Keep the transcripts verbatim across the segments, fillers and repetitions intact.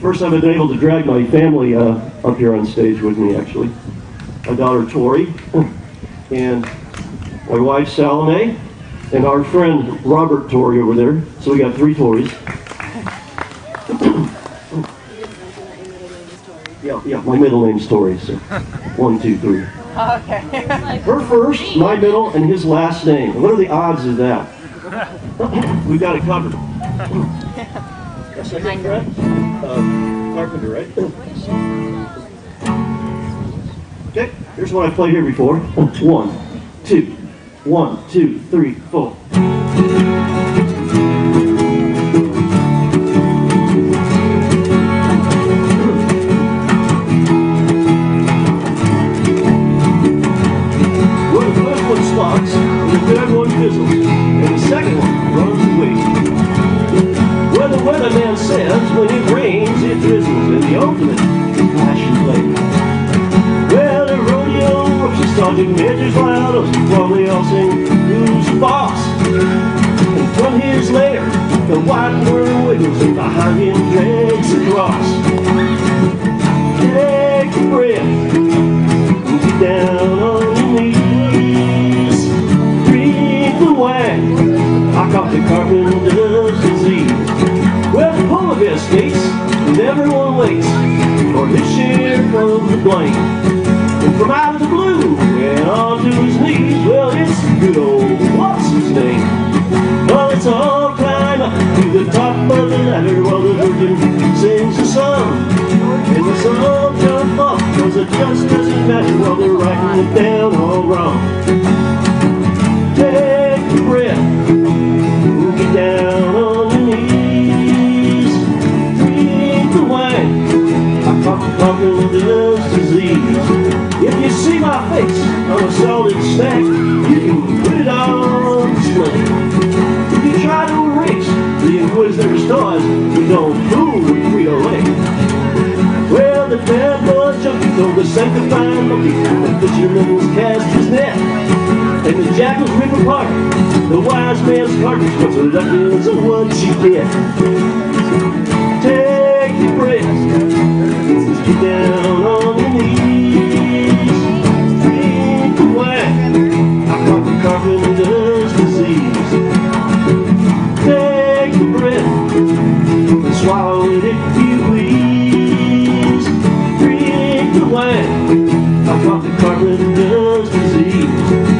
First time I've been able to drag my family uh, up here on stage with me, actually. My daughter, Tory, and my wife, Salome, and our friend, Robert Tory, over there. So we got three Torys. Yeah, yeah, my middle name's Tory, so one, two, three. Okay. Her first, my middle, and his last name. What are the odds of that? We've got it covered. That's the name, right? Uh, Carpenter, right? Okay, here's what I've played here before. One, two, one, two, three, four. Weatherman says when it rains, it drizzles in the ultimate passion play. Well, the rodeo works a sergeant major's loud while they all sing, "Who's the boss?" And from his lair, the white worm wiggles and behind him drags across. Take a breath, get down on your knees, drink the wine. I caught the carpenter's disease. Well, the polar bear skates, and everyone waits for his share of the blame. And from out of the blue, and onto his knees, well, it's good old, what's his name? Well, it's all climb up to the top of the ladder while the virgin sings a song. And the sun jump off, cause it just doesn't matter while they're writing it down all wrong. Take a breath, get down on your knees, drink the wine, I caught the carpenter's disease. If you see my face on a solid stack, you can put it on display. If you try to erase the Inquisitor's toys, we don't fool with Frito-Lay. Well, the bad boy junkie told the sanctified monkey, the fisherman's cast his net, and the jackals rip apart the wise man's cartridge, but the luck is what you get. Take your breath, get down on your knees, drink the wine, I caught the carpenter's disease. Take a breath, and swallow it if you please, drink the wine, I caught the carpenter's disease.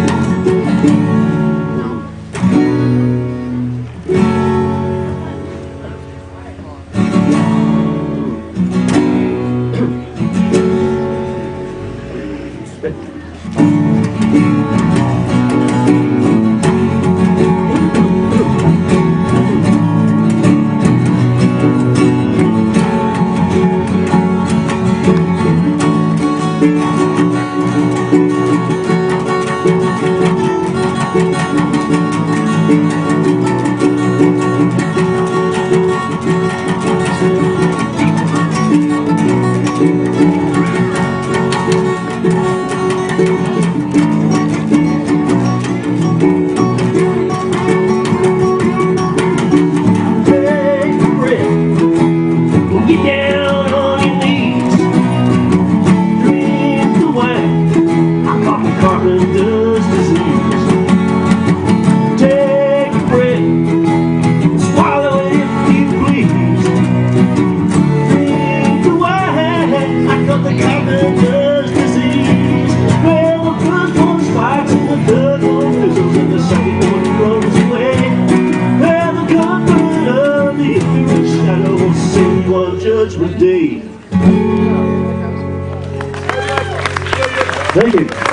Judgment Day. Thank you.